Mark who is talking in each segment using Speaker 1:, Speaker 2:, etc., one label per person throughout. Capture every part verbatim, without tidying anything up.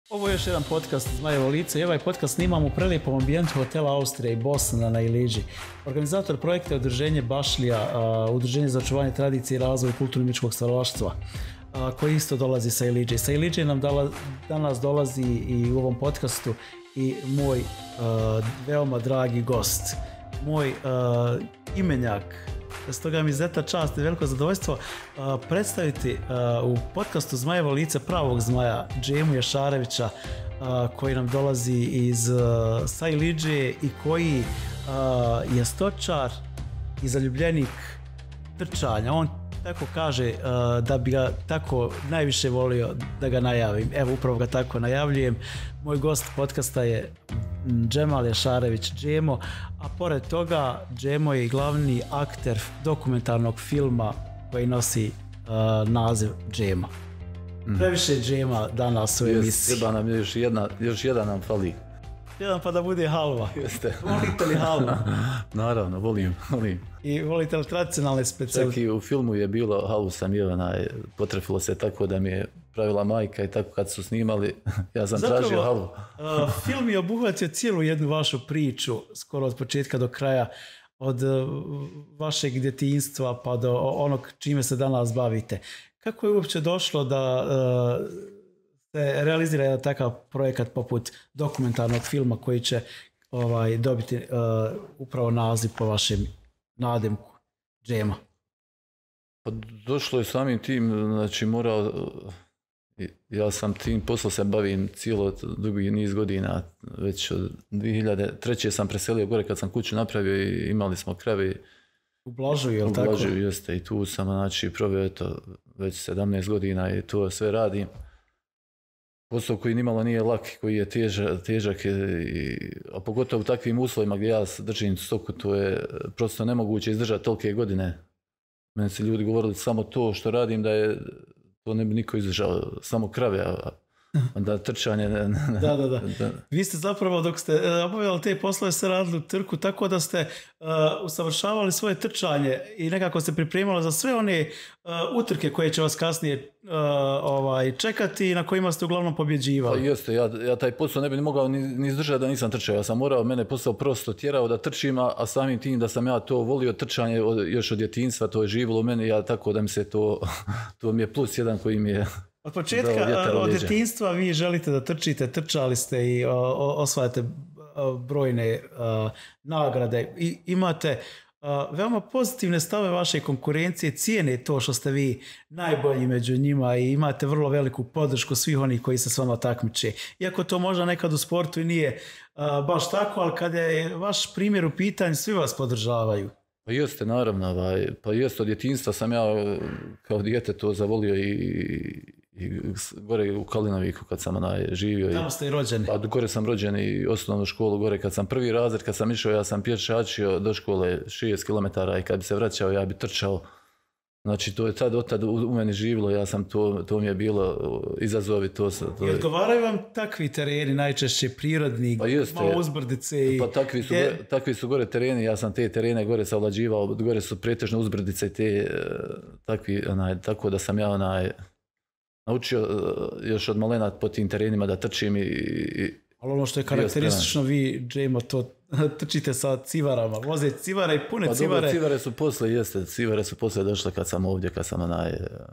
Speaker 1: Ovo je još jedan podcast Zmajevo lice i ovaj podcast snimamo u prelijepom ambijentu hotela Austrija i Bosna na Iliđi. Organizator projekta je udruženje Bašlija, udruženje za očuvanje tradicije i razvoj kulturno-umjetničkog stvaralaštva, koji isto dolazi sa Iliđe. Sa Iliđe nam dala, danas dolazi i u ovom podcastu i moj uh, veoma dragi gost, moj uh, imenjak. Stoga mi izuzetna čast i veliko zadovoljstvo uh, predstaviti uh, u podcastu Zmajevo lice pravog zmaja, Džemu Jašarevića, uh, koji nam dolazi iz uh, sa Iliđe i koji uh, je stočar i zaljubljenik trčanja. On tako kaže uh, da bi ga tako najviše volio da ga najavim. Evo, upravo ga tako najavljujem. Moj gost podcasta je Džemal Jašarević, Džemo, a pored toga Džemo je i glavni akter dokumentarnog filma koji nosi uh, naziv Džema. Mm. Previše Džema danas u emisiji.
Speaker 2: Treba nam još, jedna, još jedan nam fali.
Speaker 1: Jedan pa da bude halva.
Speaker 2: Jeste.
Speaker 1: Volite li halvu?
Speaker 2: Naravno, volim, volim.
Speaker 1: I volite li tradicionalne specijalnosti?
Speaker 2: Čak i u filmu je bilo, halvu sam jeo, potrefilo se tako da mi je pravila majka i tako kad su snimali, ja sam Zapravo, tražio halvu.
Speaker 1: uh, film je obuhvatio cijelu jednu vašu priču, skoro od početka do kraja, od uh, vašeg djetinjstva pa do onog čime se danas bavite. Kako je uopće došlo da uh, se realizira jedan takav projekat poput dokumentarnog filma koji će ovaj, dobiti uh, upravo naziv po vašem nadimku, Džema?
Speaker 2: Pa došlo je samim tim, znači morao, ja sam tim poslom se bavim cijelo dugi niz godina, već od dvije hiljade treće. sam preselio gore kad sam kuću napravio i imali smo krave.
Speaker 1: U Blažuju, je li tako? U
Speaker 2: Blažuju, jeste, i tu sam znači proveo eto, već sedamnaest godina i to sve radim. Posao koji nimalo nije lak, koji je težak, težak i, a pogotovo u takvim uslovima gdje ja držim stoku, to je prosto nemoguće izdržati tolike godine. Meni su ljudi govorili samo to što radim da je, to ne bi niko izdržao, samo krave, a da trčanje... Ne, ne,
Speaker 1: da, da, da, da. Vi ste zapravo dok ste obavljali te poslove ste radili u trku tako da ste uh, usavršavali svoje trčanje i nekako ste pripremali za sve one uh, utrke koje će vas kasnije uh, ovaj, čekati i na kojima ste uglavnom pobjeđivali.
Speaker 2: Pa jeste, ja, ja taj posao ne bi mogao ni, ni izdržati da nisam trčao. Ja sam morao, mene posao prosto tjerao da trčim, a samim tim da sam ja to volio trčanje od, još od djetinjstva, to je živjelo u meni, ja tako da mi se to, to mi je plus jedan koji mi je...
Speaker 1: Od početka, od djetinjstva vi želite da trčite, trčali ste i o, o, osvajate brojne a, nagrade i imate a, veoma pozitivne stave vaše konkurencije, cijene to što ste vi najbolji među njima i imate vrlo veliku podršku svih onih koji se s vama takmiče. Iako to možda nekad u sportu i nije a, baš tako, ali kada je vaš primjer u pitanju, svi vas podržavaju.
Speaker 2: Pa jeste, naravno, ovaj, pa jeste, od djetinjstva sam ja kao dijete to zavolio i, i gore u Kalinoviku kad sam onaj živio.
Speaker 1: Tamo ste i rođeni.
Speaker 2: Pa gore sam rođen i osnovnu školu gore kad sam prvi razred, kad sam išao, ja sam pješačio do škole šezdeset kilometara i kad bi se vraćao ja bi trčao. Znači to je tad od tad u, u meni živilo, ja sam to, to mi je bilo izazovi. To, to
Speaker 1: I odgovaraju vam takvi tereni, najčešće prirodni,
Speaker 2: pa jeste,
Speaker 1: malo uzbrdice? I...
Speaker 2: Pa takvi su, je... gore, takvi su gore tereni, ja sam te terene gore savlađivao, gore su pretežno uzbrdice te, takvi, onaj, tako da sam ja onaj, naučio još od malena po tim terenima da trčim i... i
Speaker 1: ali ono što je karakteristično, vi, Džemo, to trčite sa civarama, voze civare i pune
Speaker 2: pa
Speaker 1: civare.
Speaker 2: Dobro, civare su posle, jeste, civare su posle došle kad sam ovdje, kad sam onaj,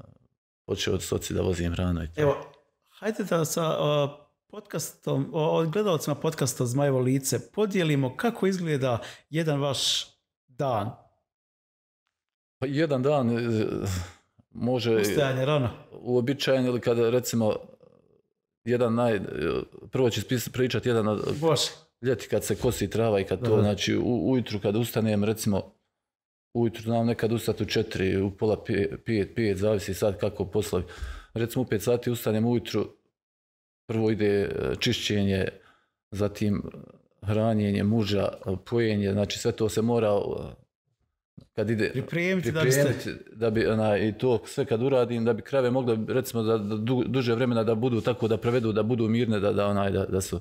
Speaker 2: počeo od soci da vozim hranu.
Speaker 1: Evo, hajde da sa uh, podcastom, od gledalcima podcasta Zmajevo lice podijelimo kako izgleda jedan vaš dan.
Speaker 2: Pa jedan dan može...
Speaker 1: Ustajanje rano.
Speaker 2: Uobičajen ili kada recimo jedan naj... Prvo ću pričati jedan od...
Speaker 1: Bože.
Speaker 2: Ljeti kad se kosi trava i kad to, da, znači u, ujutru kad ustanem, recimo ujutru znam nekad ustati u četiri, u pola pet, pet, zavisi sad kako poslovi. Recimo u pet sati ustanem ujutru, prvo ide čišćenje, zatim hranjenje muža, pojenje, znači sve to se mora kad ide
Speaker 1: pripremiti,
Speaker 2: pripremiti
Speaker 1: da, biste...
Speaker 2: da bi ona, i to sve kad uradim da bi krave mogle recimo da, da du, duže vremena da budu tako da prevedu, da budu mirne, da, da, onaj, da, da su.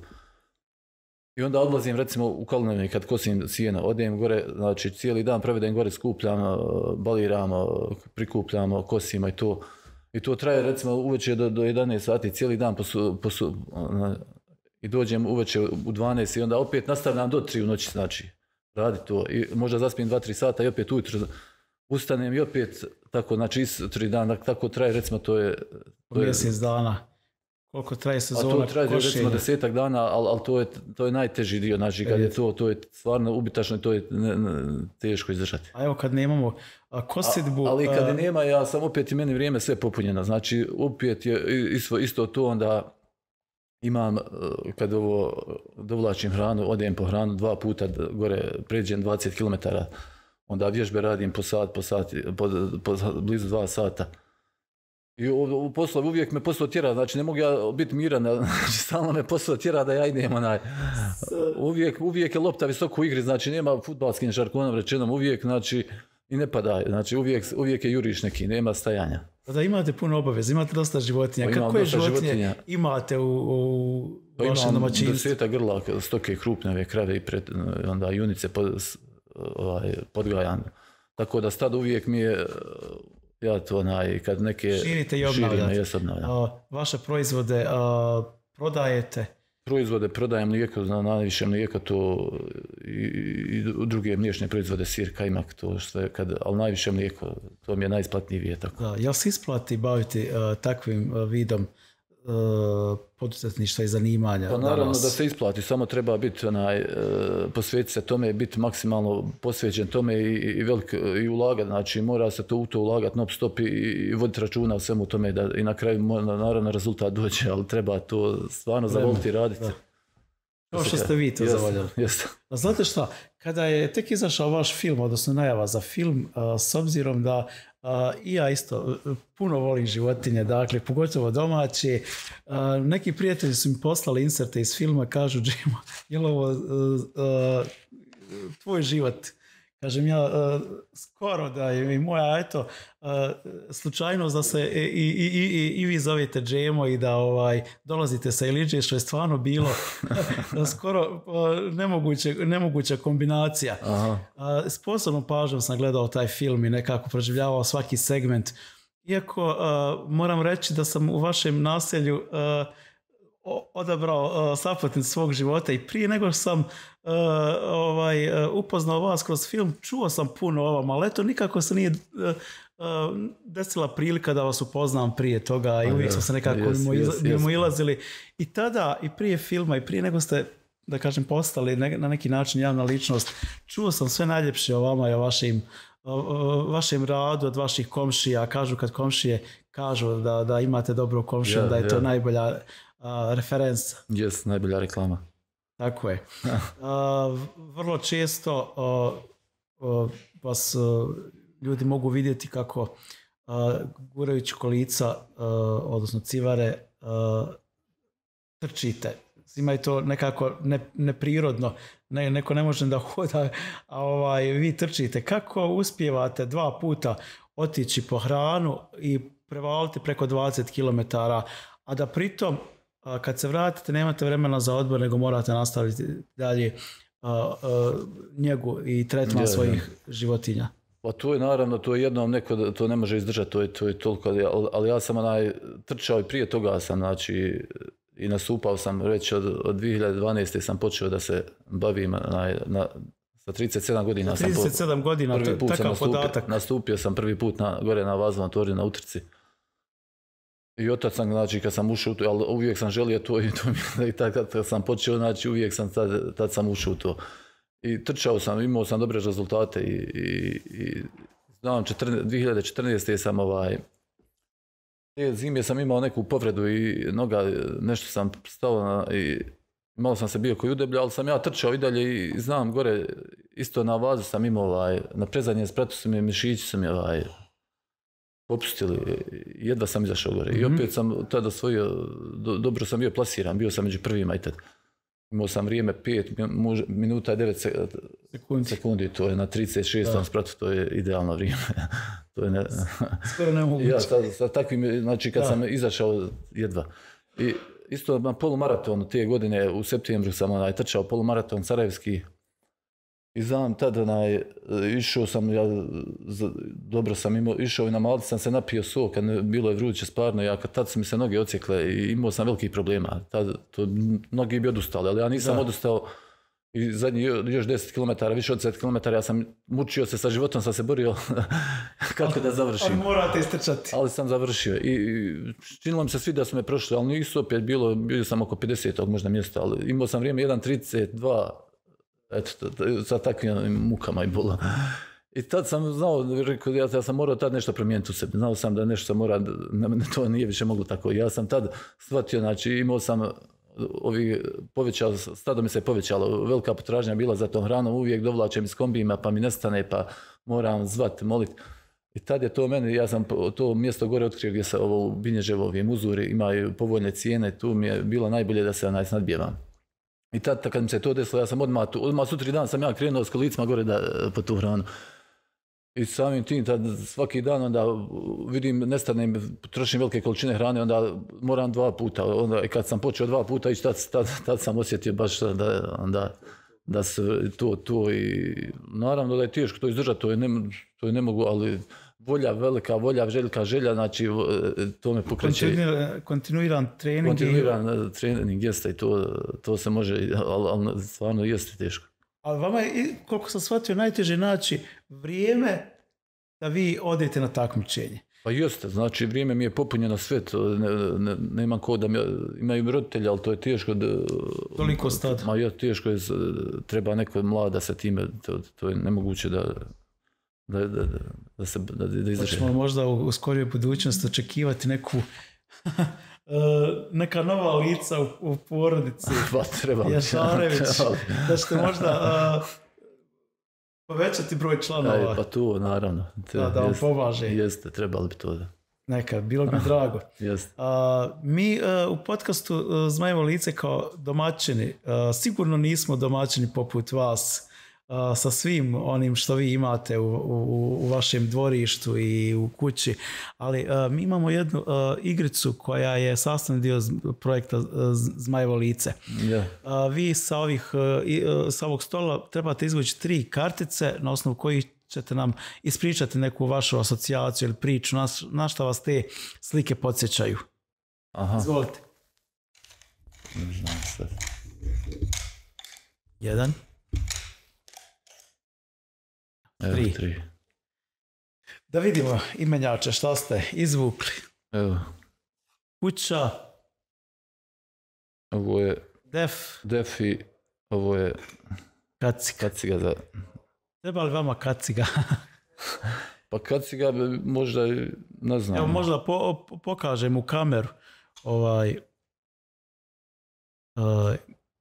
Speaker 2: I onda odlazim recimo u Kalinovi kad kosim sijena, odem gore, znači cijeli dan provedem gore, skupljamo, baliramo, prikupljamo, kosimo i to. I to traje recimo uveče do, do jedanaest sati, cijeli dan posu, posu, ona, i dođem uveče u dvanaest i onda opet nastavljam do tri u noći, znači radi to. I možda zaspijem dva tri sata i opet ujutro ustanem i opet tako, znači tri dana, tako traje recimo to je...
Speaker 1: To je mjesec dana. Koliko traje sezona
Speaker 2: košenja? A to traje
Speaker 1: košenja?
Speaker 2: recimo desetak dana, ali, ali to, je, to je najteži dio, znači kad je to, to je stvarno ubitačno i to je ne, ne, teško izdržati.
Speaker 1: A evo kad nemamo a, kosidbu...
Speaker 2: A, ali kad
Speaker 1: a...
Speaker 2: nema, ja sam opet i meni vrijeme sve popunjeno, znači opet je isto, isto to onda imam, kad ovo dovlačim hranu, odem po hranu dva puta gore, pređem dvadeset kilometara, onda vježbe radim po sat, po sat, po, po blizu dva sata. I u poslu uvijek me posao tjera, znači ne mogu ja biti miran, znači stalno me posao tjera da ja idem onaj. Uvijek, uvijek je lopta visoko u igri, znači nema fudbalskim žargonom rečenom, uvijek znači i ne pada, znači uvijek, uvijek je juriš neki, nema stajanja.
Speaker 1: Da imate puno obaveza, imate dosta životinja. Pa kako je životinje životinja. Imate u, u vašem domaćinstvu?
Speaker 2: Imam deseta grla, stoke krupne, ove krave i pred, onda junice pod, ovaj, podgajane. Tako da stad uvijek mi je, ja to onaj, kad neke...
Speaker 1: Širite i obnavljate. Vaše proizvode a, prodajete?
Speaker 2: Proizvode prodajem mlijeko, na najviše mlijeko to i, i druge mliječne proizvode, sir, kajmak, to što je, kad, ali najviše mlijeko, to mi je najisplatnije. Tako.
Speaker 1: Da, jel se isplati baviti uh, takvim uh, vidom uh, poduzetništva i zanimanja?
Speaker 2: Pa naravno
Speaker 1: danas?
Speaker 2: Da se isplati, samo treba biti onaj, uh, posvetiti se tome, biti maksimalno posvećen tome i, i, velik, i ulagati, znači mora se to u to ulagati non stop i, i voditi računa o svemu tome da i na kraju naravno rezultat dođe, ali treba to stvarno zavoliti i raditi. Da.
Speaker 1: Kao što ste vi to
Speaker 2: jest,
Speaker 1: zavoljeli.
Speaker 2: Jest.
Speaker 1: A znate šta, kada je tek izašao vaš film, odnosno najava za film, a, s obzirom da a, i ja isto puno volim životinje, dakle, pogotovo domaće, a, neki prijatelji su mi poslali inserte iz filma, kažu, Džimo, je li ovo a, a, tvoj život? Kažem ja, uh, skoro da je i moja, eto, uh, slučajnost da se i, i, i, i vi zovete Džemo i da ovaj, dolazite sa Ilidže, što je stvarno bilo skoro uh, nemoguće, nemoguća kombinacija. Uh, s posebnom pažnjom sam gledao taj film i nekako proživljavao svaki segment. Iako uh, moram reći da sam u vašem naselju uh, odabrao uh, saputnicu svog života i prije nego sam uh, ovaj, uh, upoznao vas kroz film, čuo sam puno o vam, ali eto nikako se nije uh, uh, desila prilika da vas upoznam prije toga i uvijek smo se nekako yes, mimo, yes, mimo yes. ilazili. I tada, i prije filma, i prije nego ste, da kažem, postali ne, na neki način javna ličnost, čuo sam sve najljepše o vama i o vašim, o, o vašem radu od vaših komšija. Kažu kad komšije kažu da, da imate dobru komšiju, yeah, da je to yeah. najbolja Uh, referenca.
Speaker 2: Jes, najbolja reklama.
Speaker 1: Tako je. Uh, vrlo često uh, uh, vas uh, ljudi mogu vidjeti kako uh, gurajući kolica, uh, odnosno civare, uh, trčite. Svima je to nekako ne, neprirodno. Ne, neko ne može da hoda, a ovaj, vi trčite. Kako uspijevate dva puta otići po hranu i prevaliti preko dvadeset kilometara, a da pritom kad se vratite nemate vremena za odmor, nego morate nastaviti dalje uh, uh, njegu i tretman svojih ja. životinja?
Speaker 2: Pa to je naravno, to je jednom neko to ne može izdržati, to je, to je toliko, ali, ali ja sam onaj, trčao i prije toga sam, znači, i nastupao sam već od, od dvije hiljade dvanaeste sam počeo da se bavim onaj, na, sa trideset sedam godina.
Speaker 1: trideset sedam
Speaker 2: sam po,
Speaker 1: godina,
Speaker 2: prvi put
Speaker 1: takav
Speaker 2: nastupio,
Speaker 1: podatak.
Speaker 2: Nastupio sam prvi put na, gore na Vazovom tornju na utrci. I otac sam, znači, kad sam ušao u to, ali uvijek sam želio to i to i tad kad sam počeo, znači, uvijek sam, tad, tad sam ušao u to. I trčao sam, imao sam dobre rezultate i, i, i znam, dvije hiljade četrnaeste sam ovaj, te zime sam imao neku povredu i noga, nešto sam stao na, i malo sam se bio koji udeblja, ali sam ja trčao i dalje i znam, gore, isto na Vazu sam imao, ovaj, na prezadnjem spratu su mi mišići, su mi, ovaj, popustili, jedva sam izašao gore. Mm-hmm. I opet sam tada osvojio, do, dobro sam bio plasiran, bio sam među prvima i tad. Imao sam vrijeme pet minuta i devet sekundi. sekundi, to je na trideset šestom spratu, to je idealno vrijeme. To je ne...
Speaker 1: Skoro nemoguće.
Speaker 2: Ja, sa, sa takvim, znači kad da. sam izašao jedva. I isto na polumaratonu te godine, u septembru sam onaj, trčao polumaraton sarajevski. I znam tad, onaj, išao sam, ja, dobro sam imao, išao i na Malti sam se napio soka, bilo je vruće stvarno, ja tad su mi se noge ocjekle i imao sam velikih problema. Tad, to, mnogi bi odustali, ali ja nisam da. odustao. I zadnji još deset kilometara, više od deset kilometara, ja sam mučio se sa životom, sam se borio kako da završim.
Speaker 1: Ali morate istrčati.
Speaker 2: Ali sam završio. I, i činilo mi se svi da su me prošli, ali nisu opet bilo, bio sam oko pedesetog možda mjesta, ali imao sam vrijeme jedan trideset dva, eto, sa takvim mukama i bola. I tad sam znao, rekao, ja, ja sam morao tad nešto promijeniti u sebi. Znao sam da nešto mora, to nije više moglo tako. Ja sam tad shvatio, znači imao sam ovi povećao, stado mi se povećalo, velika potražnja bila za tom hranom, uvijek dovlačem iz kombijima pa mi nestane pa moram zvat, molit. I tad je to meni, ja sam to mjesto gore otkrio gdje se ovo u Binježevovi muzuri imaju povoljne cijene, tu mi je bilo najbolje da se onaj snadbijevam. I tad kad mi se to desilo, ja sam odmah, odmah sutri dan sam ja krenuo s kolicima gore da, po tu hranu. I samim tim, tad svaki dan onda vidim, nestane, trošim velike količine hrane, onda moram dva puta. Onda, kad sam počeo dva puta ići, tad, tad, tad sam osjetio baš da, onda, da se to, to i naravno da je teško to izdržati, to je ne, to je ne mogu, ali volja, velika volja, željka želja, znači to me pokreće.
Speaker 1: Kontinuiran, kontinuiran trening.
Speaker 2: Kontinuiran trening jeste i to, to se može, ali, ali stvarno jeste teško.
Speaker 1: Ali vama je, koliko sam shvatio, najteže naći vrijeme da vi odete na takmičenje.
Speaker 2: Pa jeste, znači vrijeme mi je popunjeno sve, ne, ne, nema ko da mi, imaju roditelji, ali to je teško. Da,
Speaker 1: toliko stad.
Speaker 2: Ma ja, teško je, treba neko mlada sa time, to, to je nemoguće da, da, da, da se da, da izdrži.
Speaker 1: Hoćemo možda u, u skorijoj budućnosti očekivati neku neka nova lica u, u porodici.
Speaker 2: Pa treba li.
Speaker 1: Jašarević, da ćete možda uh, povećati broj članova.
Speaker 2: Aj, pa tu, naravno.
Speaker 1: Te, da, da vam pomaže.
Speaker 2: Jeste, trebali bi to da.
Speaker 1: Neka, bilo bi drago.
Speaker 2: Jeste.
Speaker 1: Uh, mi uh, u podcastu uh, Zmajevo lice kao domaćini, uh, sigurno nismo domaćini poput vas, uh, sa svim onim što vi imate u, u, u vašem dvorištu i u kući, ali uh, mi imamo jednu uh, igricu koja je sastavni dio projekta uh, Zmajevo lice.
Speaker 2: Yeah.
Speaker 1: Uh, vi sa, ovih, uh, sa ovog stola trebate izvući tri kartice na osnovu kojih ćete nam ispričati neku vašu asocijaciju ili priču, na, na šta vas te slike podsjećaju.
Speaker 2: Aha.
Speaker 1: Izvolite.
Speaker 2: Ne znam sad.
Speaker 1: Jedan.
Speaker 2: Evo,
Speaker 1: tri.
Speaker 2: tri.
Speaker 1: Da vidimo imenjače, šta ste izvukli.
Speaker 2: Evo.
Speaker 1: Kuća.
Speaker 2: Ovo je
Speaker 1: Def.
Speaker 2: Def i ovo je
Speaker 1: kaciga.
Speaker 2: Kaciga za...
Speaker 1: Treba li vama kaciga?
Speaker 2: Pa kaciga možda, ne znam.
Speaker 1: Evo možda po, po, pokažem u kameru ovaj uh,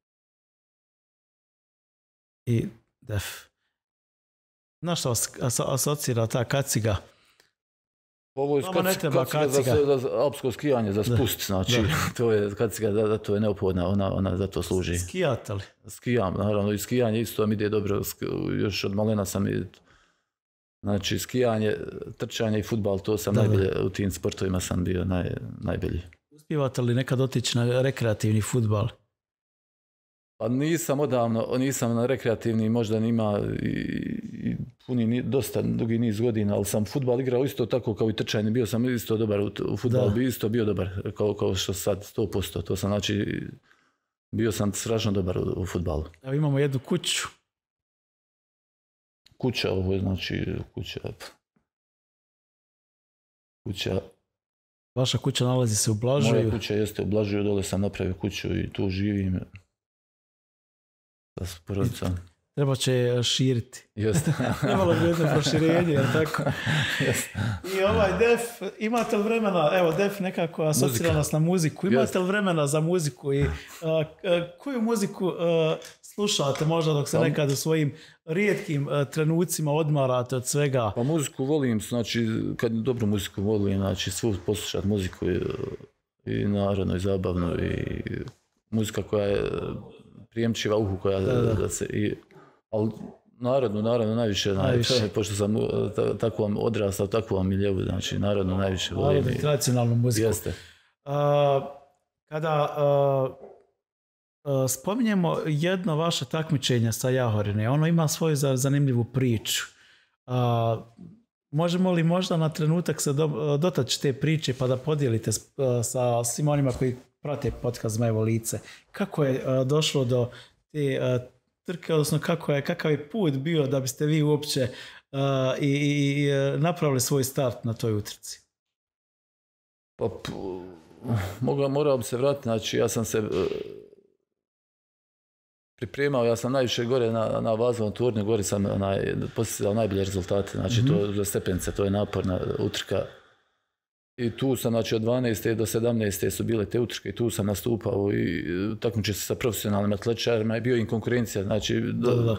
Speaker 1: i Def. Znaš šta vas asocira ta kaciga?
Speaker 2: Ovo je kaciga, kaciga, kaciga. Za, za alpsko skijanje, za spust, da, znači, da. To je kaciga, da, da to je neophodna, ona, ona za to služi.
Speaker 1: Skijate li?
Speaker 2: Skijam, naravno, i skijanje isto mi ide dobro, još od malena sam i, znači, skijanje, trčanje i fudbal, to sam da, najbolje, da. U tim sportovima sam bio naj, najbolji.
Speaker 1: Uspijevate li nekad otići na rekreativni fudbal?
Speaker 2: Pa nisam odavno, nisam na rekreativni, možda nima i, i puni, dosta dugi niz godina, ali sam fudbal igrao isto tako kao i trčanje, bio sam isto dobar u, u fudbalu, bi isto bio dobar, kao, kao što sad sto posto, to sam znači, bio sam strašno dobar u, u fudbalu.
Speaker 1: Evo imamo jednu kuću.
Speaker 2: Kuća, ovo je znači kuća, kuća.
Speaker 1: Vaša kuća nalazi se u Blažuju?
Speaker 2: Moja kuća jeste u Blažuju, dole sam napravio kuću i tu živim. S porodicom.
Speaker 1: Treba će širiti.
Speaker 2: Jeste.
Speaker 1: Trebalo bi jedno proširenje, jel tako?
Speaker 2: Jeste.
Speaker 1: I ovaj Def, imate li vremena, evo Def nekako asocira nas na muziku, imate Jeste. li vremena za muziku i uh, uh, koju muziku uh, slušate možda dok se pa, nekad u svojim rijetkim uh, trenucima odmarate od svega?
Speaker 2: Pa muziku volim, znači kad dobru muziku volim, znači svu poslušati muziku i, i narodno i zabavno i muzika koja je prijemčiva uhu koja da, da. da se i ali narodno naravno najviše, najviše. Naj, pošto sam ta, tako vam odrastao tako vam miljevu, znači narodno najviše volim.
Speaker 1: Narodno i tradicionalnu muziku.
Speaker 2: Jeste.
Speaker 1: Uh, kada uh, Spominjemo jedno vaše takmičenje sa Jahorine. Ono ima svoju zanimljivu priču. Možemo li možda na trenutak se dotaći te priče pa da podijelite sa svim onima koji prate podcast Zmajevo lice? Kako je došlo do te trke, odnosno kako je, kakav je put bio da biste vi uopće i, i, i napravili svoj start na toj utrci?
Speaker 2: Pa, mogla, morao bi se vratiti, znači ja sam se pripremao, ja sam najviše gore na, na vazovom turnju, gore sam onaj, postizao najbolje rezultate, znači mm-hmm. to za stepence, to je naporna utrka. I tu sam, znači od dvanaeste do sedamnaeste su bile te utrke i tu sam nastupao i takmičio se sa profesionalnim atletičarima i bio im konkurencija, znači
Speaker 1: da, da, da.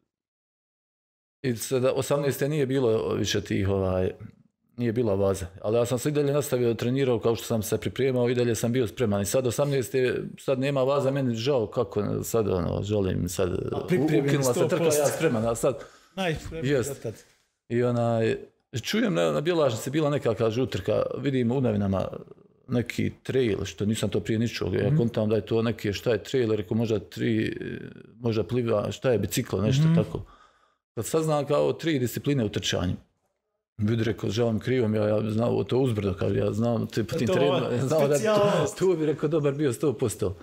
Speaker 2: I sada osamnaeste nije bilo više tih ovaj, nije bila vaza, ali ja sam se i dalje nastavio trenirao kao što sam se pripremao i dalje sam bio spreman i sad osamnaeste sad nema vaza, meni žao kako sad ono, želim sad ukinula se trka, ja spreman, a sad
Speaker 1: najspremniji do tad.
Speaker 2: I onaj, čujem na, na Bjelažnici bila neka, kaže, utrka, vidim u novinama neki trail, što nisam to prije ničog, ja mm-hmm. kontam da je to neki, šta je trail, rekao možda tri, možda pliva, šta je biciklo, nešto mm-hmm. tako. Kad saznam kao tri discipline u trčanju, vidi rekao, želim krivom, ja, ja znam to uzbrdo, kaže, ja znam, te po tim trailima, ja znam da tu, tu bi rekao dobar bio sto posto.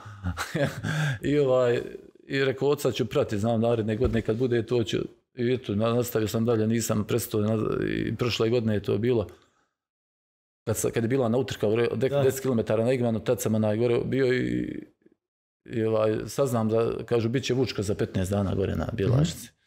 Speaker 2: I ovaj, i rekao, od sad ću pratiti, znam naredne godine kad bude to ću, i eto, nastavio sam dalje, nisam prestao, i prošle godine je to bilo. Kad, kad je bila na utrka deset kilometara na Igmanu, tad sam najgore bio i, i ovaj, saznam da, kažu, bit će vučka za petnaest dana gore na Bjelašnici. Mm-hmm.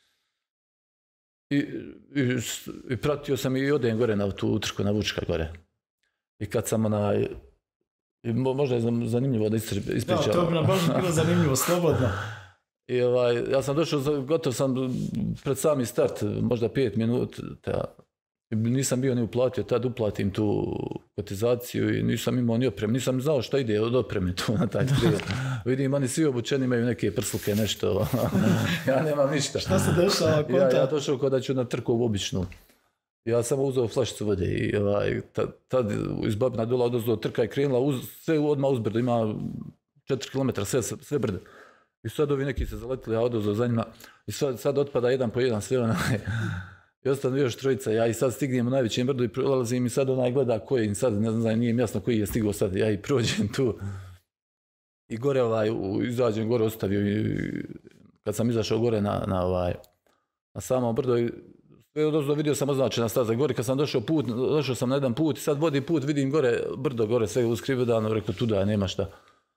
Speaker 2: I, i, I pratio sam i odem gore na tu utrku na vučka gore. I kad sam onaj, i možda je zanimljivo da ispričam.
Speaker 1: Da, to bi nam baš bilo zanimljivo, slobodno.
Speaker 2: I ovaj, ja sam došao, gotov sam pred sami start, možda pet minuta. Nisam bio ni uplatio, tad uplatim tu kotizaciju i nisam imao ni opremu. Nisam znao šta ide od opreme tu na taj trail. Vidim, oni svi obučeni imaju neke prsluke, nešto. Ja nemam ništa.
Speaker 1: Šta se dešava?
Speaker 2: Ja, ja došao kao da ću na trku u običnu. Ja sam uzeo flašicu vode i ovaj, tad, tad iz Babina dola odozdo trka je krenula, uz, sve odmah uzbrdo, ima četiri kilometra, sve, sve brdo. I sad ovi neki se zaletili, a odozdo za njima. I sad, sad otpada jedan po jedan, sve onaj. I ostanu još trojica, ja i sad stignem u najvećem brdu i prolazim i sad onaj gleda ko je, i sad ne znam, nije mi jasno koji je stigao sad, ja i prođem tu. I gore ovaj, izađem gore, ostavio i kad sam izašao gore na, na, ovaj, na samom brdo, i sve odozdo vidio sam označena staza gore, kad sam došao put, došao sam na jedan put i sad vodi put, vidim gore, brdo gore, sve uskrivedano, rekao tuda nema šta.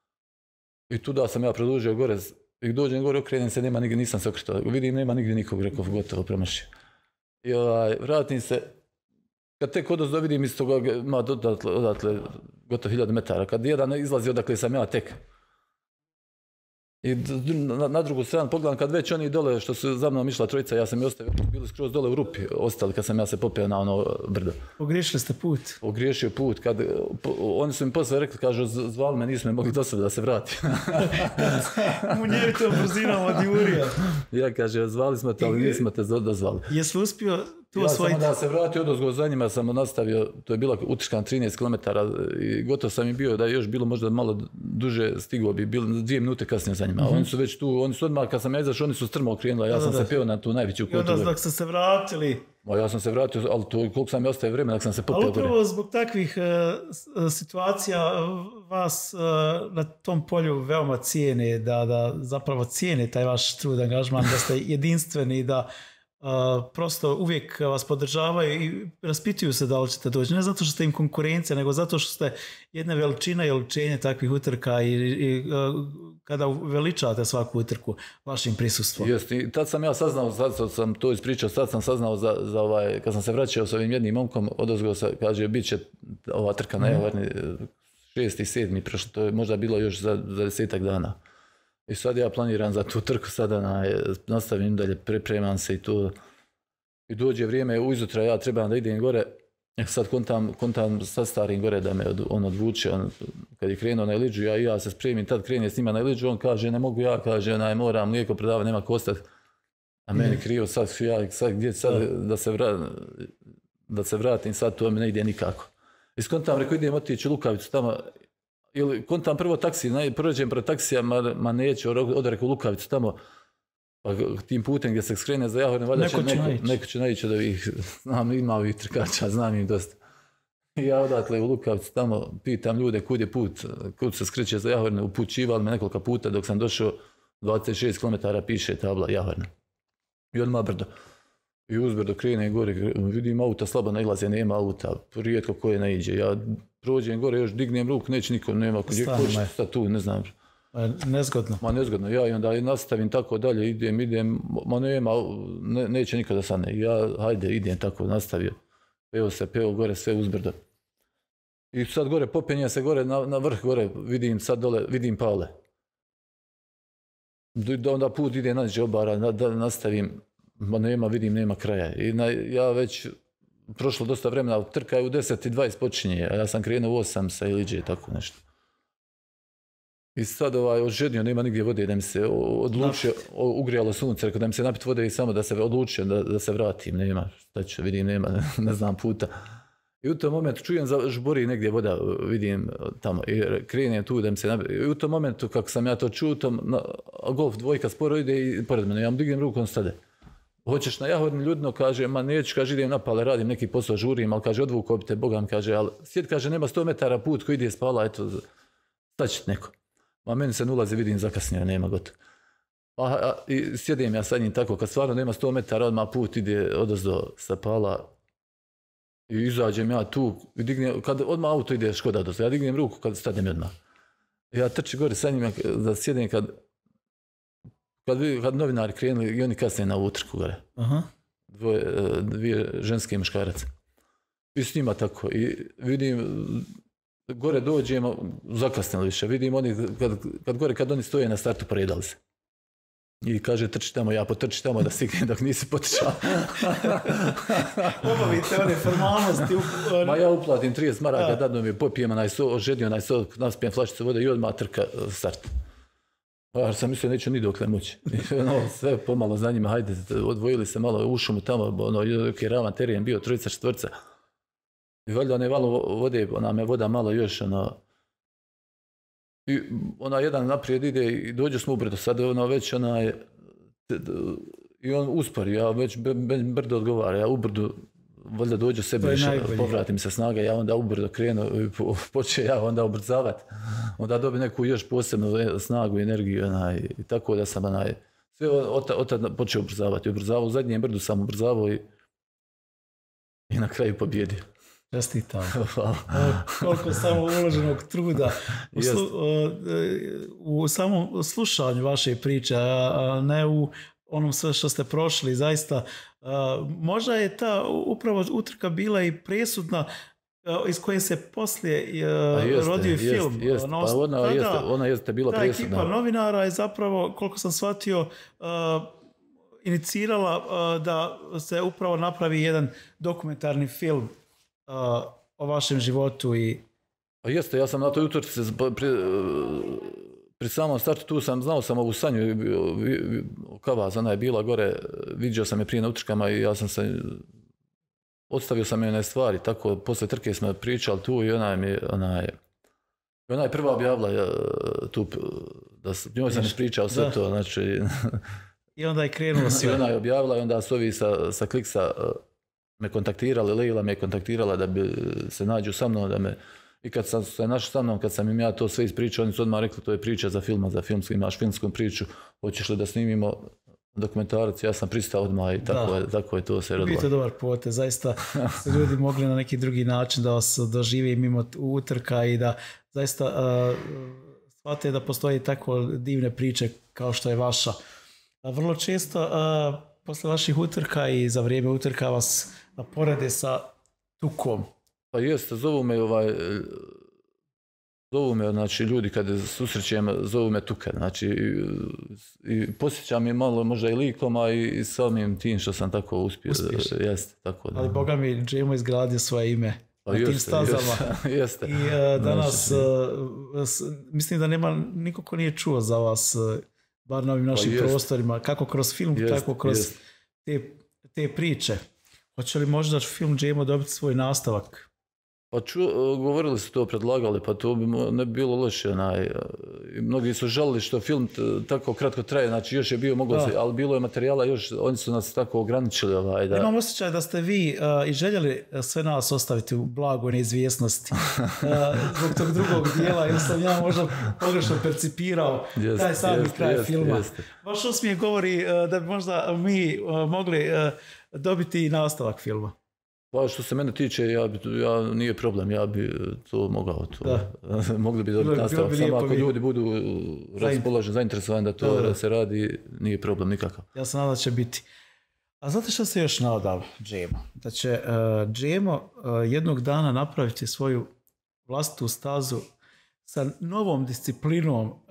Speaker 2: I tuda sam ja produžio gore, i dođem gore, okrenem se, nema nigdje, nisam se okretao, vidim nema nigdje nikog, rekao gotovo, promašio. I ovaj, vratim se, kad tek odozdo vidim iz toga, ima odatle, odatle gotovo hiljadu metara, kad jedan izlazi odakle sam ja tek. I na, na drugu stranu pogledam, kad već oni dole, što su za mnom išla trojica, ja sam i ostavio, bili skroz dole u rupi, ostali kad sam ja se popeo na ono brdo.
Speaker 1: Pogriješili ste put?
Speaker 2: Pogriješio put, kad, po, oni su mi posle rekli, kažu, zvali me, nismo mogli do sebe da se vrati.
Speaker 1: Munjevito brzinom od Jurija.
Speaker 2: Ja kaže, zvali smo te, ali nismo te dozvali.
Speaker 1: Jesi uspio tu
Speaker 2: ja
Speaker 1: osvojiti?
Speaker 2: Ja sam da se vratio odozgo za njima, sam nastavio, to je bila utrka trinaest kilometara i gotovo sam i bio da je još bilo možda malo duže stigao bi, bilo dvije minute kasnije za njima. Mm-hmm. Oni su već tu, oni su odmah, kad sam ja izašao, oni su strmo okrenuli, ja da, sam da, se peo na tu najveću kotu.
Speaker 1: I onda dok ste se vratili?
Speaker 2: O, ja sam se vratio, ali to koliko sam je ostavio vremena, dok sam se popeo gore.
Speaker 1: Ali upravo zbog takvih uh, situacija vas uh, na tom polju veoma cijene, da, da zapravo cijene taj vaš trud, angažman, da ste jedinstveni, da Uh, prosto uvijek vas podržavaju i raspituju se da li ćete doći. Ne zato što ste im konkurencija, nego zato što ste jedna veličina i oličenje takvih utrka i, i uh, kada veličate svaku utrku vašim prisustvom.
Speaker 2: Jeste, i tad sam ja saznao, sad sam to ispričao, sad sam saznao za, za ovaj, kad sam se vraćao s ovim jednim momkom, odozgo se, kaže, bit će ova trka mm. najavljeni šesti, sedmi, prešlo, to je možda bilo još za, za desetak dana. I sad ja planiram za tu trku, sada na, nastavim dalje, pripremam se i to. I dođe vrijeme, ujutra ja trebam da idem gore, sad kontam, kontam sa starim gore da me od, on odvuče, on, kad je krenuo na Iliđu, ja, ja se spremim, tad krene s njima na Iliđu, on kaže, ne mogu ja, kaže, onaj, moram mlijeko predavati, nema ko ostati. A meni mm. krivo, sad, ja, sad gdje sad da se, vrat, da se vratim, sad to mi ne ide nikako. I skontam, rekao, idem otići u Lukavicu tamo, ili kontam prvo taksi, prođem pro taksija, ma, ma neću, odreku Lukavicu tamo, pa tim putem gdje se skrene za Jahorne, valjda će neko, neko, neko će naići da ih, znam, ima ovih trkača, znam im dosta. I ja odatle u Lukavicu tamo pitam ljude kud je put, kud se skreće za Jahorne, upućivali me nekoliko puta dok sam došao dvadeset šest kilometara piše tabla Jahorne. I odmah brdo. I uzbrdo krene gore, vidim auta, slabo nailaze, nema auta, rijetko koje naiđe. Ja prođem gore, još dignem ruku, neće nikom, nema, gdje koči sad tu, ne znam.
Speaker 1: Nezgodno.
Speaker 2: Ma nezgodno, ja i onda nastavim tako dalje, idem, idem, ma nema, ne, neće niko da stane. Ja, hajde, idem tako, nastavio. Peo se, peo gore, sve uzbrdo. I sad gore, popenja se gore, na, na vrh gore, vidim sad dole, vidim Pale. Da onda put ide nađe obara, da, da nastavim, ma nema, vidim, nema kraja. I na, ja već, prošlo dosta vremena, trka je u deset i dvadeset počinje, a ja sam krenuo u osam sa Iliđe, tako nešto. I sad ovaj, ožedio, nema nigdje vode, da mi se odlučio, ugrijalo sunce, rekao da mi se napit vode i samo da se odlučio, da, da se vratim, nema, šta ću, vidim, nema, ne, ne znam puta. I u tom momentu čujem za žbori negdje voda, vidim tamo, i krenem tu da mi se napit. I u tom momentu, kako sam ja to čuo, tom, na, golf dvojka sporo ide i pored mene, ja mu dignem ruku, on stade. Hoćeš na Jahorni, ljudno, kaže, ma neću, kaže, idem na Pale, radim neki posao, žurim, ali kaže, odvuku opite, Bogam, kaže, ali sjed, kaže, nema sto metara put koji ide s Pala, eto, staći neko. Ma meni se nulazi, vidim, zakasnio, nema gotovo. A, a, i sjedim ja sa njim tako, kad stvarno nema sto metara, odmah put ide odozdo sa Pala i izađem ja tu, i dignem, kad odmah auto ide Škoda odozdo, ja dignem ruku kad stanem odmah. Ja trčim gore sa njim, da sjedim kad, kad, kad novinari krenuli i oni kasnije na utrku gore. Aha. Dvoje, dvije ženske i muškarac. I s njima tako. I vidim, gore dođemo, zakasnili više, vidim oni, kad, kad gore, kad oni stoje na startu, poredali se. I kaže, trči tamo, ja potrči tamo da stignem dok nisi potrčao.
Speaker 1: Obavite one formalnosti.
Speaker 2: Ma ja uplatim trideset maraka, dadno mi popijem onaj so, ožedio onaj so, naspijem flašicu vode i odmah trka start. Ja sam mislio, neću ni dok ne moći. No, sve pomalo za njima, hajde, odvojili se malo u šumu tamo, ono, dok je ravan terijen bio, trojica, četvrca. I valjda one valo vode, ona me voda malo još, ono, i ona jedan naprijed ide i dođu smo ubrdo, sad ona već, ona je, i on uspori, ja već brdo odgovara, ja ubrdo, valjda dođu sebi više, povratim se snaga, ja onda ubrdo krenu i počeo ja onda ubrzavati, onda dobi neku još posebnu snagu i energiju, onaj, i tako da sam, onaj, sve od, od tada počeo ubrzavati, ubrzavao, u zadnjem brdu sam ubrzavao i, i na kraju pobjedio.
Speaker 1: Čestitam. Koliko samo uloženog truda u, slu, u samom slušanju vaše priče, a ne u onom sve što ste prošli, zaista. Možda je ta upravo utrka bila i presudna iz koje se poslije jeste, rodio
Speaker 2: jest,
Speaker 1: film.
Speaker 2: Jest, pa ona, tada, jeste, ona jeste bila
Speaker 1: ta
Speaker 2: presudna.
Speaker 1: Ta ekipa novinara je zapravo, koliko sam shvatio, inicirala da se upravo napravi jedan dokumentarni film Uh, o vašem životu i...
Speaker 2: Pa jeste, ja sam na toj utrci pri, pri samom startu, tu sam znao sam ovu Sanju, Kavaz, ona je bila gore, vidio sam je prije na utrkama i ja sam se, odstavio sam je one stvari, tako, posle trke smo pričali tu i ona je, ona je, ona je prva objavila tu, da njoj sam pričao sve da. To, znači...
Speaker 1: I onda je krenulo sve.
Speaker 2: I ona je objavila i onda su ovi sa, sa Kliksa me kontaktirali, Leila me je kontaktirala da bi se nađu sa mnom, da me, i kad sam se našao sa mnom, kad sam im ja to sve ispričao, oni su odmah rekli, to je priča za filma, za filmsku, imaš filmsku priču, hoćeš li da snimimo dokumentarac, ja sam pristao odmah i tako, je, tako je to se rodilo.
Speaker 1: Biti dobar potez, zaista su ljudi mogli na neki drugi način da vas dožive mimo utrka i da zaista uh, shvate da postoji tako divne priče kao što je vaša. A vrlo često uh, posle vaših utrka i za vrijeme utrka vas porede sa tukom.
Speaker 2: Pa jeste, zovu me ovaj, zovu me, znači, ljudi kad susrećem, zovu me tuka, znači, i, i posjećam je malo možda i likom, a i, i samim tim što sam tako uspio.
Speaker 1: Uspješan.
Speaker 2: Jeste, tako da.
Speaker 1: Ali Boga mi, Džemo izgradio svoje ime
Speaker 2: pa
Speaker 1: na
Speaker 2: jeste,
Speaker 1: tim stazama.
Speaker 2: Jeste, jeste.
Speaker 1: I uh, danas, znači, uh, s, mislim da nema, niko ko nije čuo za vas, uh, bar na ovim našim pa prostorima, kako kroz film, jest, tako kroz te, te priče. Hoće li možda film Džemo dobiti svoj nastavak?
Speaker 2: Pa ču, govorili su to, predlagali, pa to bi ne bi bilo loše. Onaj, mnogi su žalili što film t, tako kratko traje, znači još je bio moglo se, ali bilo je materijala još, oni su nas tako ograničili. Ovaj, da...
Speaker 1: Imam osjećaj da ste vi uh, i željeli sve nas ostaviti u blagoj neizvjesnosti. Uh, zbog tog drugog dijela, jer sam ja možda pogrešno percipirao jest, taj sami jest, kraj jest, filma. Jest. Vaš osmijeh govori uh, da bi možda mi uh, mogli uh, dobiti nastavak filma.
Speaker 2: Pa što se mene tiče, ja, bi, ja nije problem, ja bi to mogao. To. Mogli bi dobiti nastavak. Samo ako ljudi budu raspoloženi, zainteresovani da to da se radi, nije problem nikakav.
Speaker 1: Ja sam nadam da će biti. A znate što se još nadao Džemo? Da će uh, Džemo uh, jednog dana napraviti svoju vlastitu stazu sa novom disciplinom uh,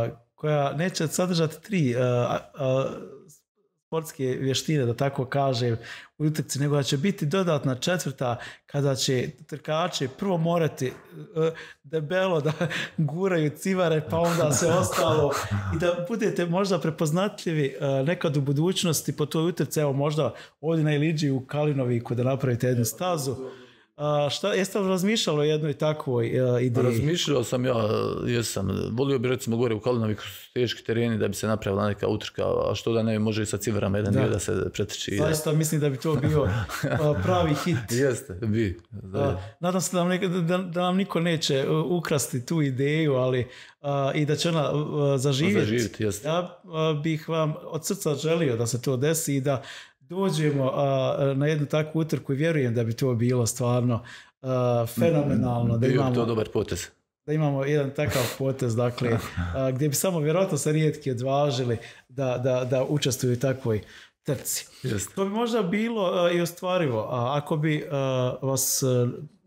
Speaker 1: koja neće sadržati tri uh, uh, sportske vještine, da tako kažem, u utrci, nego da će biti dodatna četvrta kada će trkači prvo morati uh, debelo da guraju civare, pa onda se ostalo i da budete možda prepoznatljivi uh, nekad u budućnosti po toj utrci, evo možda ovdje na Iliđi u Kalinoviku da napravite jednu stazu. Uh, šta, jeste li razmišljali o jednoj takvoj uh, ideji?
Speaker 2: Razmišljao sam ja, jesam. Volio bi recimo gore u Kalinoviku su teški tereni da bi se napravila neka utrka, a što da ne može i sa civarama jedan da. dio da se pretrči.
Speaker 1: Zaista mislim da bi to bio uh, pravi hit.
Speaker 2: Jeste, bi. Da.
Speaker 1: Uh, nadam se da nam, ne, da, da nam niko neće ukrasti tu ideju, ali uh, i da će ona uh, zaživjeti. Zaživjeti, jeste. Ja uh, bih vam od srca želio da se to desi i da dođemo a, na jednu takvu utrku i vjerujem da bi to bilo stvarno a, fenomenalno. Da imamo,
Speaker 2: to dobar potez.
Speaker 1: Da imamo jedan takav potez, dakle, a, gdje bi samo vjerojatno se rijetki odvažili da, da, da učestvuju u takvoj trci.
Speaker 2: Just.
Speaker 1: To bi možda bilo a, i ostvarivo. A, ako bi a, vas a,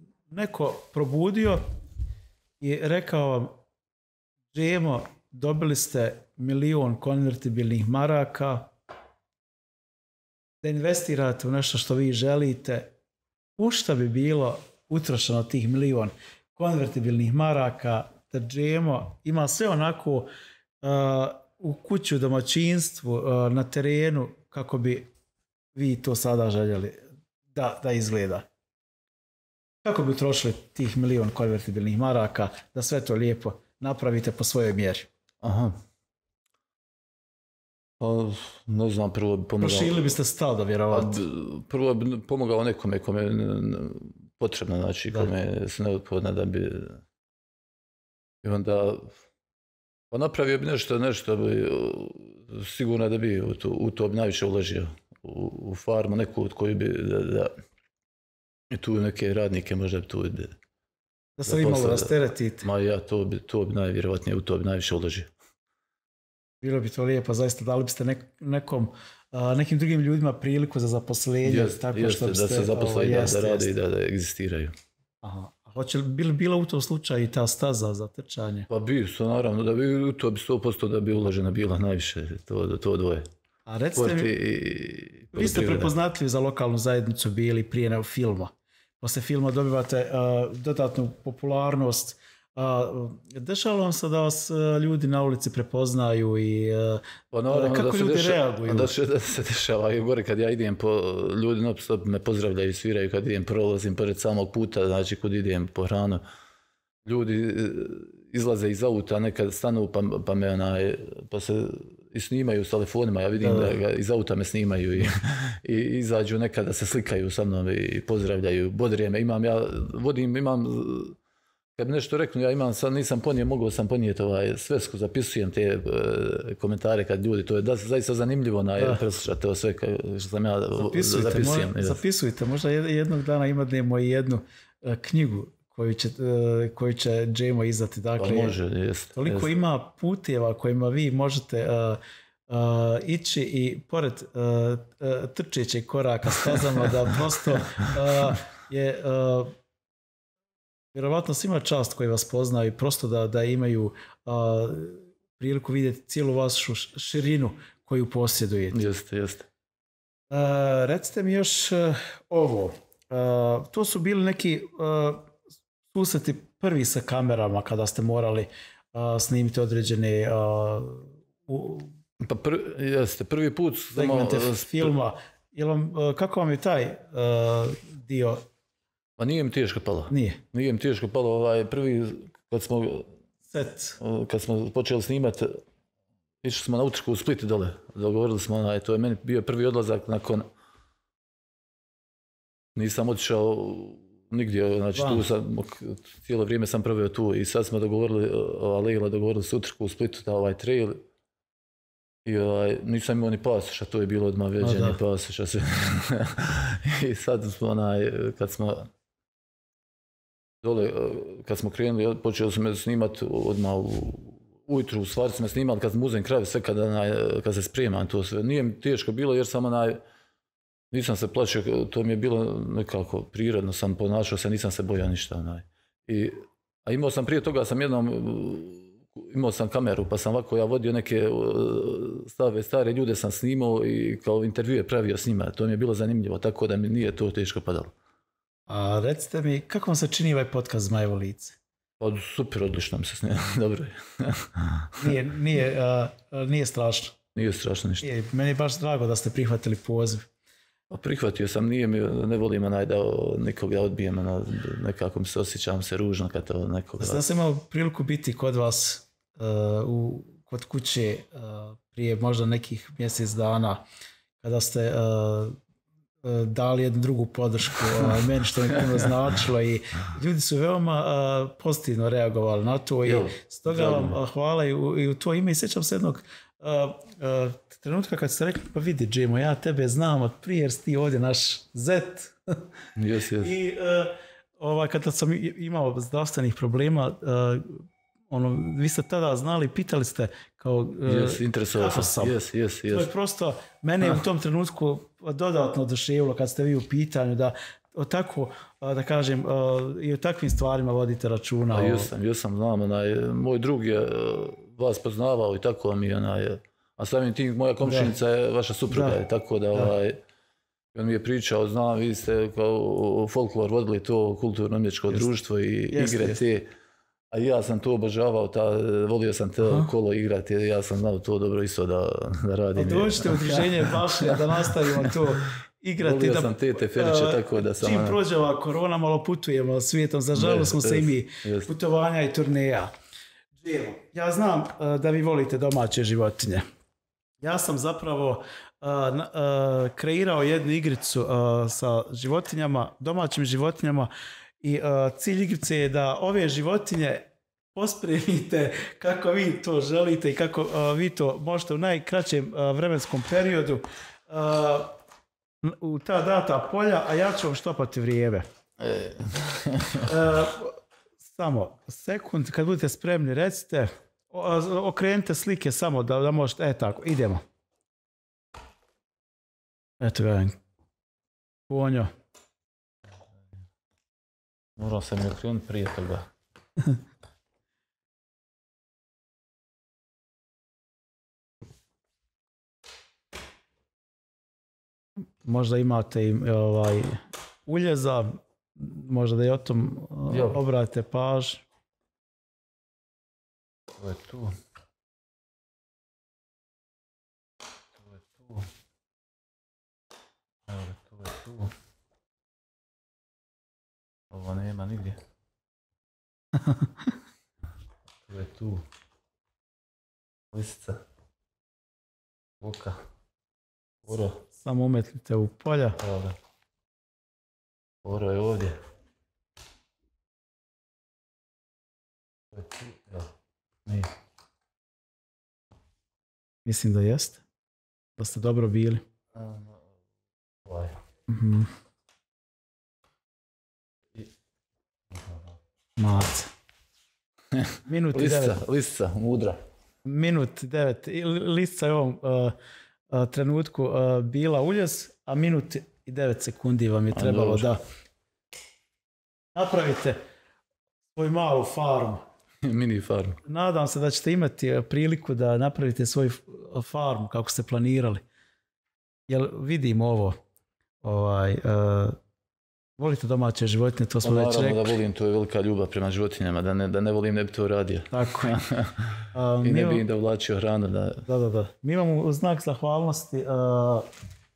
Speaker 1: neko probudio i rekao vam, Džemo, dobili ste milion konvertibilnih maraka, da investirate u nešto što vi želite, u šta bi bilo utrošeno tih milion konvertibilnih maraka, da Džemo ima sve onako uh, u kuću, domaćinstvu, uh, na terenu, kako bi vi to sada željeli da, da izgleda. Kako bi utrošili tih milion konvertibilnih maraka, da sve to lijepo napravite po svojoj mjeri?
Speaker 2: Aha. Pa, ne znam, prvo bi pomogao...
Speaker 1: Prošili biste stado, vjerovatno.
Speaker 2: Prvo bi pomogao nekome kome je potrebno, znači, da. Kome se neophodno da bi... I onda... Pa napravio bi nešto, nešto bi... Sigurno da bi u to, u to bi najviše uložio. U, u farmu neku od koju bi... Da, da, i tu neke radnike možda bi tu... Da,
Speaker 1: da se vi malo rasteretite.
Speaker 2: Ma ja, to bi, to bi najvjerovatnije, u to bi najviše uložio.
Speaker 1: Bilo bi to lijepo, zaista dali biste nek, nekom, a, nekim drugim ljudima priliku za zaposlenje.
Speaker 2: Jest,
Speaker 1: tako
Speaker 2: jeste,
Speaker 1: što biste,
Speaker 2: da se zaposle i da,
Speaker 1: jest,
Speaker 2: da rade
Speaker 1: jest.
Speaker 2: i da, da egzistiraju.
Speaker 1: Aha. A hoće li bilo, bilo u tom slučaju i ta staza za trčanje?
Speaker 2: Pa bi su, naravno, da bi to bi sto posto da bi uložena bila najviše, to, to dvoje.
Speaker 1: A recite mi, i, vi ste prepoznatljivi za lokalnu zajednicu bili prije nego filma. Posle filma dobivate uh, dodatnu popularnost. Uh, dešava vam se da vas uh, ljudi na ulici prepoznaju i uh,
Speaker 2: pa naravno,
Speaker 1: kako
Speaker 2: da
Speaker 1: ljudi
Speaker 2: deša,
Speaker 1: reaguju?
Speaker 2: Da se, da se dešava i gore kad ja idem po, ljudi non stop me pozdravljaju i sviraju kad idem, prolazim pored samog puta, znači kad idem po hranu. Ljudi izlaze iz auta, nekad stanu pa, pa me onaj, pa se i snimaju s telefonima, ja vidim da, da ga iz auta me snimaju i, i izađu nekada se slikaju sa mnom i pozdravljaju, bodrije me, imam ja, vodim, imam, kad mi nešto reknu, ja imam, sad nisam ponio, mogao sam ponijeti ovaj, svesku, zapisujem te e, komentare kad ljudi, to je da, zaista zanimljivo na preslušati to sve što sam ja
Speaker 1: zapisujte, zapisujem. Mo, zapisujte, možda jednog dana imadnemo i jednu uh, knjigu koju će, uh, koju će Džemo izdati. Dakle,
Speaker 2: pa može, jest.
Speaker 1: Toliko jest. Ima puteva kojima vi možete uh, uh, ići i pored uh, uh, trčećeg koraka stazama da prosto uh, je... Uh, vjerovatno svima čast koji vas poznaju i prosto da, da imaju a, priliku vidjeti cijelu vašu širinu koju posjedujete.
Speaker 2: Jeste, jeste.
Speaker 1: A, recite mi još a, ovo. A, to su bili neki a, susreti prvi sa kamerama kada ste morali a, snimiti određene a, u,
Speaker 2: pa pr, jeste, prvi put
Speaker 1: segmente filma. Jel vam, a, kako vam je taj a, dio
Speaker 2: Pa nije mi teško palo.
Speaker 1: Nije.
Speaker 2: Nije mi teško palo. Ovaj, prvi, kad smo,
Speaker 1: Set.
Speaker 2: kad smo počeli snimati, išli smo na utrku u Split dole. Dogovorili smo, onaj, to je meni bio prvi odlazak nakon... Nisam otišao nigdje, znači tu sam, cijelo vrijeme sam proveo tu i sad smo dogovorili, Alejla dogovorili se utrku u Splitu da ovaj trail i ovaj, nisam imao ni pasoša, to je bilo odmah veđenje pasoša. I sad smo onaj, kad smo dole, kad smo krenuli, počeli smo me snimati odmah u, ujutru, u stvari smo snimali kad smo uzem krave, sve kad, onaj, kad se spremam to sve. Nije mi teško bilo jer sam onaj, nisam se plaćao, to mi je bilo nekako prirodno, sam ponašao se, nisam se bojao ništa. Onaj. I, a imao sam prije toga, sam jednom, imao sam kameru, pa sam ovako ja vodio neke stave, stare ljude sam snimao i kao intervjue pravio s njima. To mi je bilo zanimljivo, tako da mi nije to teško padalo.
Speaker 1: A recite mi, kako vam se čini ovaj podcast Zmajevo lice?
Speaker 2: Pa super, odlično mi se snima, dobro je.
Speaker 1: nije, nije, uh, nije strašno.
Speaker 2: Nije strašno ništa.
Speaker 1: Nije, meni je baš drago da ste prihvatili poziv.
Speaker 2: Pa prihvatio sam, nije mi, ne volim onaj da nikoga odbijem, nekako mi se osjećam se ružno kad to nekoga...
Speaker 1: Da sam imao priliku biti kod vas uh, u, kod kuće uh, prije možda nekih mjesec dana kada ste uh, uh, dali jednu drugu podršku uh, meni što mi puno značilo i ljudi su veoma uh, pozitivno reagovali na to i jo, stoga vam uh, hvala i u, i u to ime i sjećam se jednog uh, uh, trenutka kad ste rekli, pa vidi Džemo, ja tebe znam od prije jer si ti ovdje naš zet.
Speaker 2: Yes, yes.
Speaker 1: I uh, ovaj, kada sam imao zdravstvenih problema, uh, ono, vi ste tada znali, pitali ste kao uh,
Speaker 2: yes, interesovao
Speaker 1: kako
Speaker 2: sam. Yes, yes, yes.
Speaker 1: To je prosto, mene u tom trenutku dodatno oduševilo kad ste vi u pitanju da o tako, da kažem, i o takvim stvarima vodite računa.
Speaker 2: A jesam, jesam, znam, onaj, moj drug je vas poznavao i tako mi je, onaj, a samim tim moja komšinica je vaša supruga, da. Tako da, da. Ovaj, on mi je pričao, znam, vi ste kao folklor vodili to kulturno-umjetničko društvo i jest, igre jest. Te, a ja sam to obožavao, ta, volio sam te Aha. kolo igrati, ja sam znao to dobro isto da, da radim.
Speaker 1: A dođite u udruženje Bašlija da nastavimo to igrati.
Speaker 2: Volio
Speaker 1: da,
Speaker 2: sam te teferiće, tako da sam...
Speaker 1: Čim prođe ova korona, malo putujemo svijetom, zažalili smo se i mi jest. Putovanja i turneja. Ja znam uh, da vi volite domaće životinje. Ja sam zapravo uh, uh, kreirao jednu igricu uh, sa životinjama, domaćim životinjama i uh, cilj igrice je da ove životinje pospremite kako vi to želite i kako uh, vi to možete u najkraćem uh, vremenskom periodu uh, u ta data polja, a ja ću vam štopati vrijeme. uh, samo sekund, kad budete spremni recite, okrenite slike samo da, da možete, e tako, idemo. Eto ga, konjo.
Speaker 2: Moram se mi okrenuti prije toga.
Speaker 1: Možda imate i ovaj, uljeza, možda da i o tom jo. obratite pažnju.
Speaker 2: To je tu. To je tu. Evo ga, to je tu. Ovo nema nigdje. To je tu. Lisica. Luka. Oro.
Speaker 1: Samo umetnite u polja.
Speaker 2: Evo ga. Oro je ovdje. To je tu. Evo. Nije.
Speaker 1: Mislim da jeste. Da ste dobro bili.
Speaker 2: Ovaj.
Speaker 1: Mm-hmm. Mace. Minut i devet.
Speaker 2: Listica, mudra.
Speaker 1: Minut devet. Listica je u ovom uh, uh, trenutku uh, bila uljez, a minut i devet sekundi vam je trebalo da napravite svoju malu farmu.
Speaker 2: Mini farm.
Speaker 1: Nadam se da ćete imati priliku da napravite svoju farmu kako ste planirali. Jel vidim ovo, ovaj, uh, volite domaće životinje, to smo već rekli.
Speaker 2: Naravno da volim, to je velika ljubav prema životinjama, da ne, da ne volim ne bi to radio.
Speaker 1: Tako je.
Speaker 2: Uh, I ne bi im da uvlačio hranu. Da...
Speaker 1: da, da, da. Mi imamo u znak zahvalnosti uh,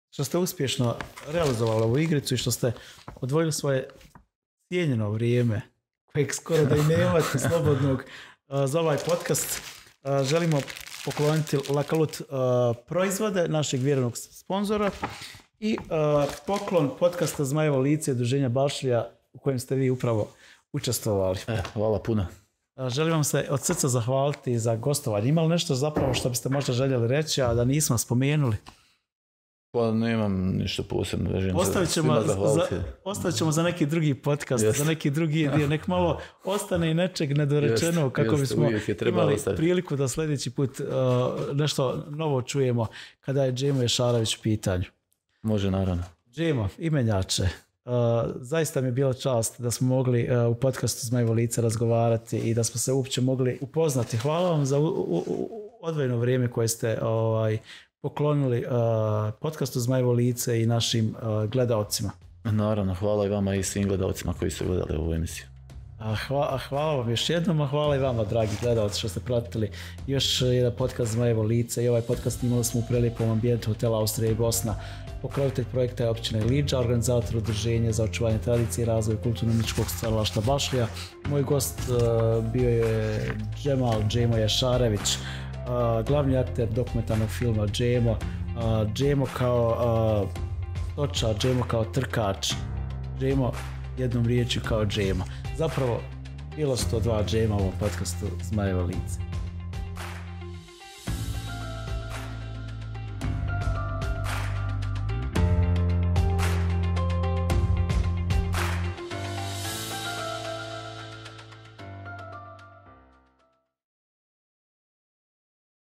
Speaker 1: što ste uspješno realizovali ovu igricu i što ste odvojili svoje cijenjeno vrijeme, kojeg skoro da i nemate slobodnog za ovaj podcast. Želimo pokloniti Lakalut proizvode našeg vjerovnog sponzora i poklon podcasta Zmajevo lice Udruženja Bašlija u kojem ste vi upravo učestvovali.
Speaker 2: E, hvala puno.
Speaker 1: Želim vam se od srca zahvaliti za gostovanje. Ima li nešto zapravo što biste možda željeli reći, a da nismo spomenuli?
Speaker 2: Pa nemam ništa posebno.
Speaker 1: Ostavit ćemo za, ostavit ćemo za neki drugi podcast, yes. za neki drugi dio. Nek malo ostane i nečeg nedorečeno, yes, kako yes, bismo imali ostaviti priliku da sljedeći put uh, nešto novo čujemo kada je Džemo Ješarević u pitanju.
Speaker 2: Može, naravno.
Speaker 1: Džemo, imenjače, uh, zaista mi je bila čast da smo mogli uh, u podcastu Zmajevo lice razgovarati i da smo se uopće mogli upoznati. Hvala vam za u, u, u, odvojeno vrijeme koje ste ovaj, poklonili uh, podcastu Zmajevo lice i našim uh, gledaocima.
Speaker 2: Naravno, hvala i vama i svim gledaocima koji su gledali ovu emisiju.
Speaker 1: Hvala, hvala vam još jednom, a hvala i vama, dragi gledalci, što ste pratili još jedan podcast Zmajevo lice. I ovaj podcast imali smo u prelijepom ambijentu hotela Austrija i Bosna. Pokrovitelj projekta je općina Ilidža, organizator udruženja za očuvanje tradicije i razvoj kulturno-umjetničkog stvaralaštva Bašlija. Moj gost uh, bio je Džemal Džemo Ješarević, uh, glavni akter dokumentarnog filma Džemo. Uh, Džemo kao uh, toča, Džemo kao trkač, Džemo jednom riječju kao Džemo. Zapravo, bilo sto dva Džema u ovom podcastu Zmajevo lice.